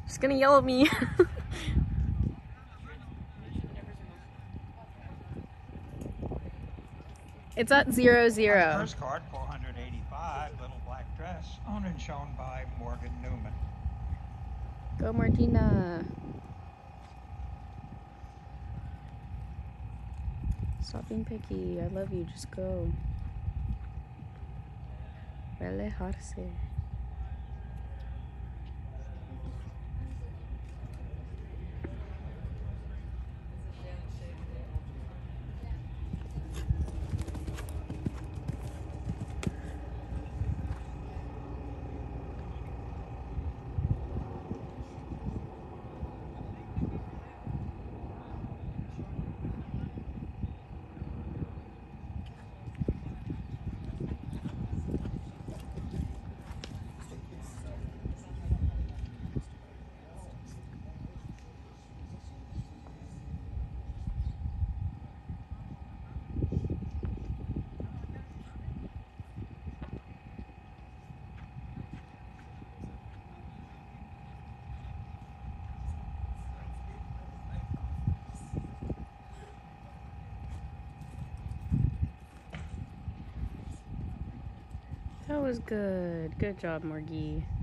She's gonna yell at me. It's at 0-0. On the first card, 485, Little Black Dress, owned and shown by Morgan Newman. Go, Martina. Stop being picky. I love you. Just go. Relajarse. That was good. Good job, Morgie.